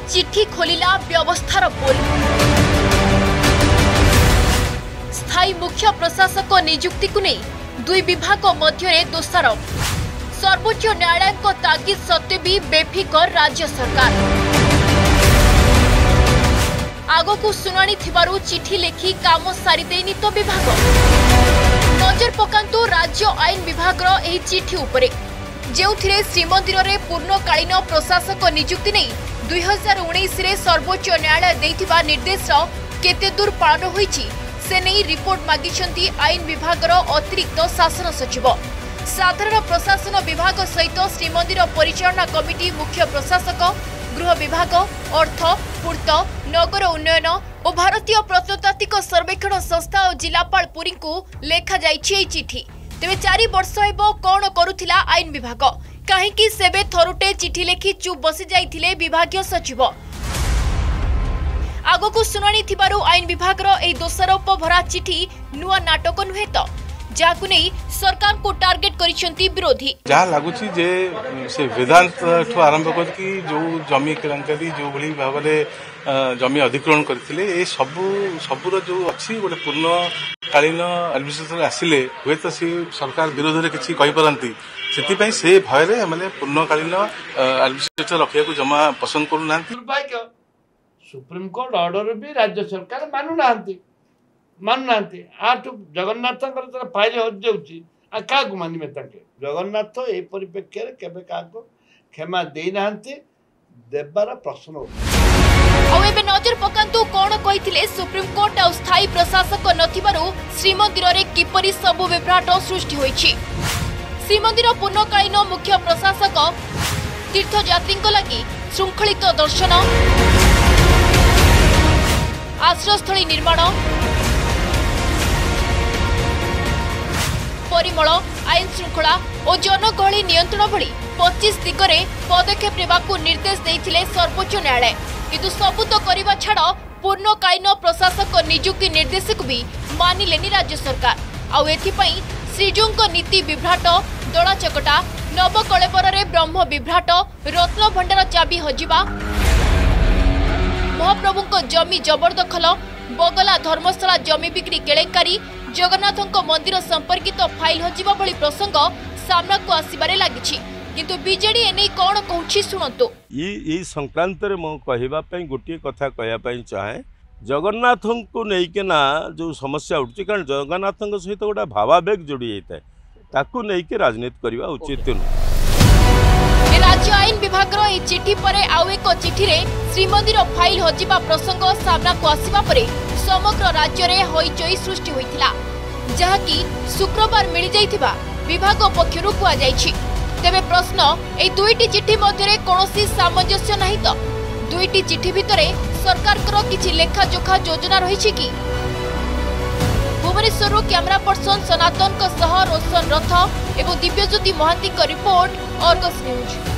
चिट्ठी खोलिला व्यवस्थार पोल। स्थायी मुख्य प्रशासक नियुक्ति को नहीं दुई विभाग मध्य दोषारोप। सर्वोच्च न्यायालय तागिद सत्वे भी बेफिकर राज्य सरकार। आगो को सुनानी थिबारु चिठी लेखि काम सारी देनी तो विभाग। नजर पकांतु राज्य आईन विभाग एही चिठी उपरे जेउथिरे श्रीमंदिर रे पूर्णकालीन प्रशासक नियुक्ति नहीं 2019 रे सर्वोच्च न्यायालय देइथिबा निर्देश केते दूर पालन होईछि से नहीं रिपोर्ट मागिछंती आईन विभाग अतिरिक्त शासन सचिव। साधारण प्रशासन विभाग सहित श्रीमंदिर परिचालना कमिटी मुख्य प्रशासक गृह विभाग अर्थ पूर्त नगर उन्नयन और भारतीय प्रत्नतात्विक सर्वेक्षण संस्था और जिलापाल पुरी को लेखा जाइछि चिठी। तेबे 4 वर्ष हेबो कोन करुथिला आईन विभाग काहेकि सेबे थरुटे चिठी लेखि चुप बसी जाइथिले विभागीय सचिव। आगो सुनानी थिबारु आईन विभाग एही दोषारोप भरा चिठी नुआ नाटक नुहे तो जाकु नहीं सरकार को टार्गेट करिसेंती विरोधी। जहाँ लगुची जे से वेदांत ठू आरंभ करके जो जमी केलेंकारी जो भली भाव में जमी अधिग्रहण करथिले ए सबुर जो अच्छी गोटे पूर्णकालीन एडमिनिस्ट्रेशन आसिले हुए तो सी सरकार विरोध में किसी कहि परंती सेति से भय माने पूर्णकालीन एडमिनिस्ट्रेटर रखिया को जमा पसंद करू नांती। दुर्भाग्य सुप्रीम कोर्ट ऑर्डर भी राज्य सरकार मानु नांती आठ जगन्नाथ फाइल हो जाउची आ का को मानिमे ताके जगन्नाथ ए परिप्रेक्ष्य रे केबे का को क्षमा देई नांती देबार प्रश्न। और एबे नजर पकांतु कोन कहिथिले सुप्रीम कोर्ट आ स्थायी प्रशासक नथिबारु श्रीमंदिर रे किपरि सबु विभ्राट सृष्टि होईछि। श्रीमंदिर पूर्णकालीन मुख्य प्रशासक तीर्थयात्री लगी श्रृंखलित दर्शन आश्रयस्थली निर्माण परिमल आईन श्रृंखला और जनगहली नियंत्रण भली 25 दिगरे पदक्षेप नेबाकू निर्देश देइथिले सर्वोच्च न्यायालय किंतु सबूत करबा छाड़ पूर्णकालीन प्रशासक नियुक्ति निर्देश को भी मानिलेनी राज्य सरकार। आउ एथिपई श्रीजूंको नीति विभ्राट दड़ा चकटा नवकलेबर रे ब्रह्म विभ्राट रत्न भंडार चाबी हजिबा महाप्रभुंको जमी जबरदखल बगला धर्मशाला जमी बिक्री केलेंकारी जगन्नाथंको मंदिर संपर्कित फाइल हजिबा भली प्रसंग सामना को आसीबारे लागिछि किंतु बीजेडी एनै कोन कहूछि सुनंतु। ई संक्रांत रे मो कहिबा पई गोटिए कथा कहया पई चाहे जगन्नाथंको नै के ना जो समस्या उठछि कारण जगन्नाथंको सहित गोटा भावावेग जोड़ी जाइता ताकू नै के राजनीति करबा उचित न। राज्य आईन विभाग रो ए चिठी परे आउ एक चिठी रे श्रीमंदिर फाइल हजिबा प्रसंग सामना को आसीबा परे समग्र राज्य रे होइचोई सृष्टि होइथिला जहाकी शुक्रवार मिली जाइथिबा विभाग पक्षरु कुआ जाइछि। तेबे प्रश्न ए दुईटी चिठी मध्य रे कोनोसी सामंजस्य नाही तो दुईटी चिठी भितरे सरकार करो किछि लेखा जोखा योजना रहिछि कि। भुवनेश्वर कैमरा पर्सन सनातन को सह रोशन रथ एवं दिव्यज्योति महांती का रिपोर्ट अर्गस न्यूज।